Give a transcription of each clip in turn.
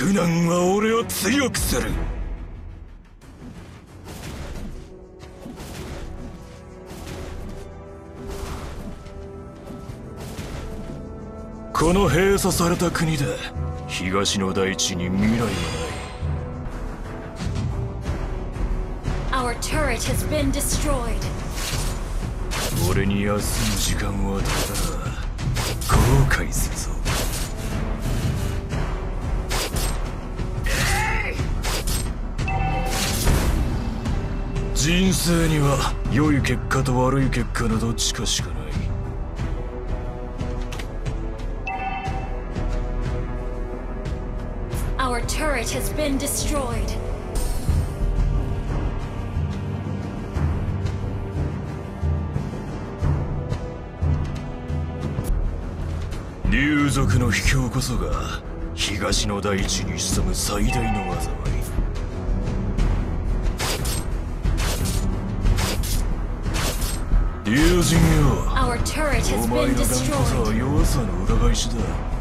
苦難は俺を強くする。この閉鎖された国で東の大地に未来はない。 Our turret has been destroyed. 俺に休む時間を与えたら後悔するぞ。人生には良い結果と悪い結果のどっちかしかない。 Our turret has been destroyed. 竜族の秘境こそが東の大地に潜む最大の災い。竜神よ、 Our turret お has 前 been の頑固さ destroyed. は弱さの裏返しだ。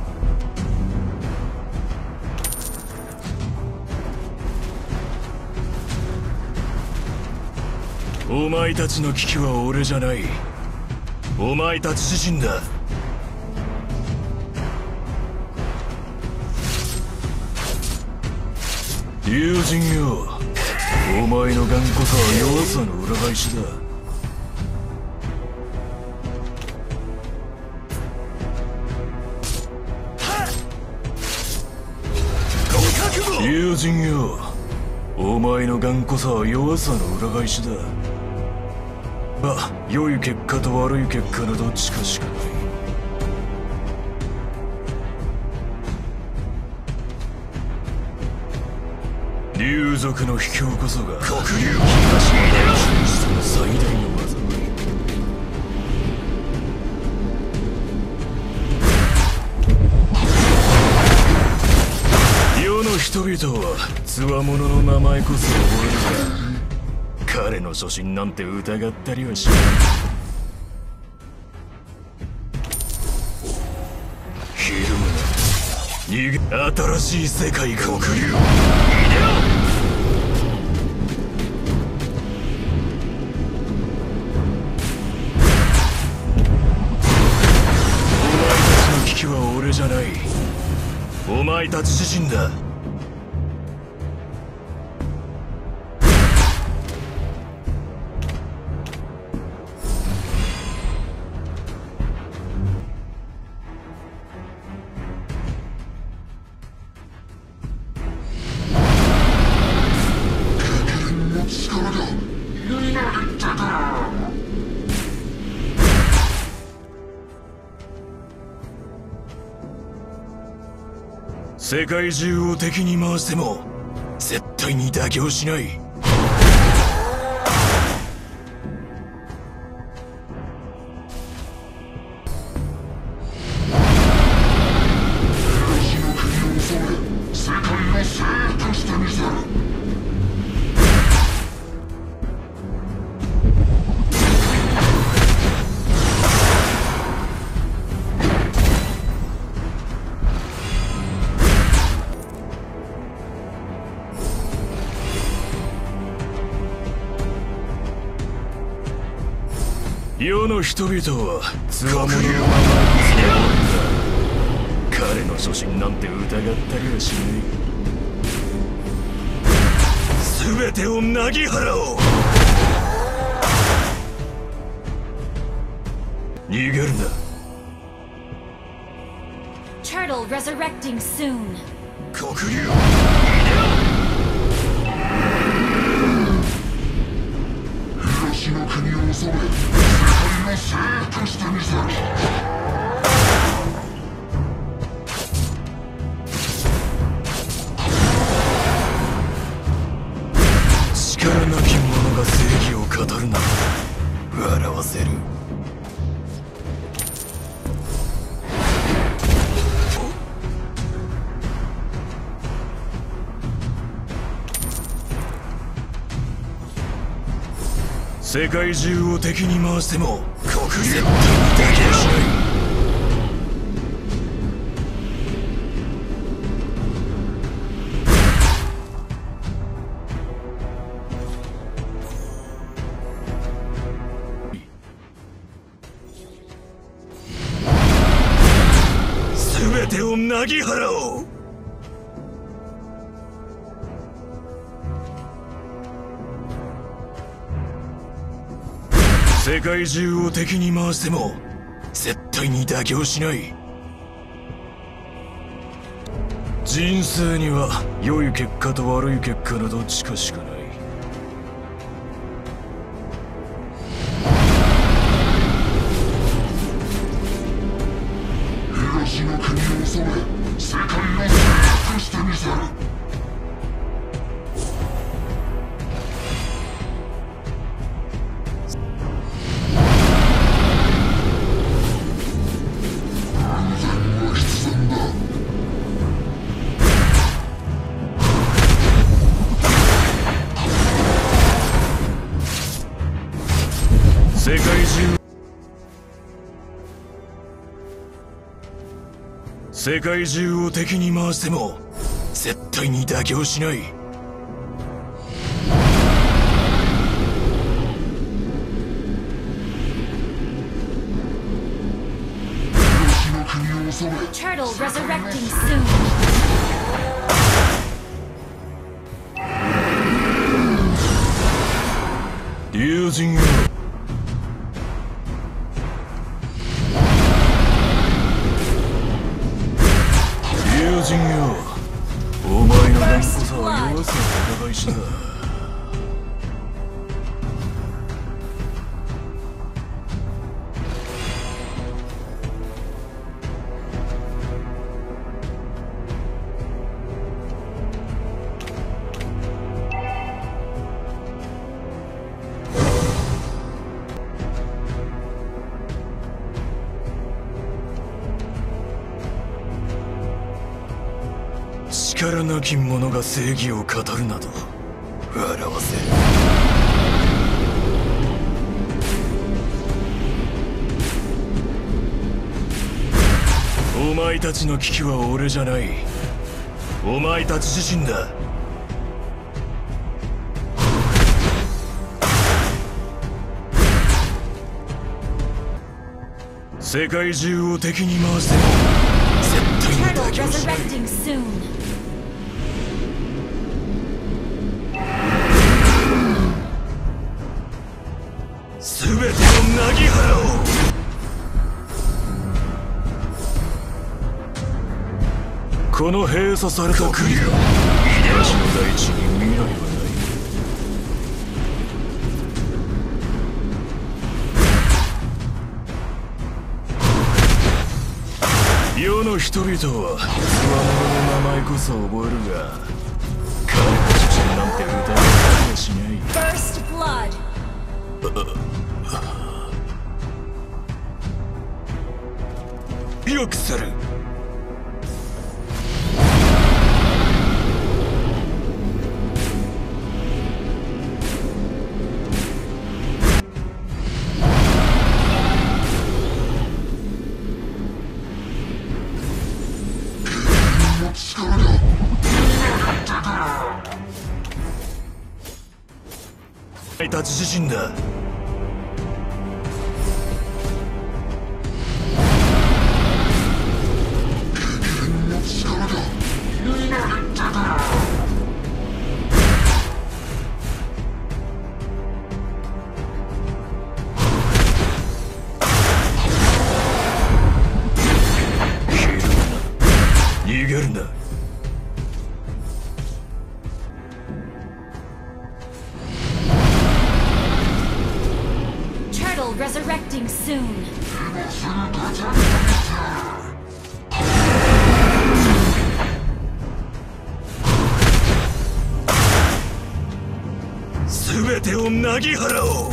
お前たちの危機は俺じゃない。お前たち自身だ。竜神よ、お前の頑固さは弱さの裏返しだ。竜神よ、お前の頑固さは弱さの裏返しだ。良い結果と悪い結果のどっちかしかない。竜族の秘境こそが黒竜東の大地に潜む最大の災い。世の人々はつわものの名前こそ覚えるが、彼の初心なんて疑ったりはしない。ひるむな、逃げ、新しい世界が黒竜危機は俺じゃない。お前たち自身だ。世界中を敵に回しても絶対に妥協しない。世の人々はつわもののままに彼の初心なんて疑ったりはしない。全てをなぎ払おう。逃げるな。 Turtle resurrecting soon. 黒竜東の国を恐れ世界を征服してみせる。 力なき者が正義を語るな。笑わせる。世界中を敵に回しても黒竜絶対に妥協しない。 てをなぎ払おう。世界中を敵に回しても絶対に妥協しない。人生には良い結果と悪い結果のどっちかしかない。 東の国を恐れ世界を征服してみせる。 世界中を敵に回しても絶対に妥協しない。 東の国を恐れ Turtle resurrecting soon. 竜神よ、竜神よ、お前の頑固さは弱さの裏返しだ。力なき者が正義を語るなど笑わせる。お前たちの危機は俺じゃない、お前たち自身だ。世界中を敵に回しても絶対に Turtle 妥協しない。 resurrecting soon. 全てをなぎ払おう。この閉鎖された国が東の大地に未来はない。世の人々はつわものの名前こそ覚えるが彼の自信なんて疑ったりはしない。 First blood. よくする。お前たち自身だ。逃げるな。 Turtle resurrecting soon. 全てをなぎ払おう。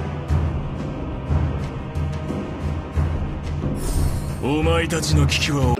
お前たちの危機は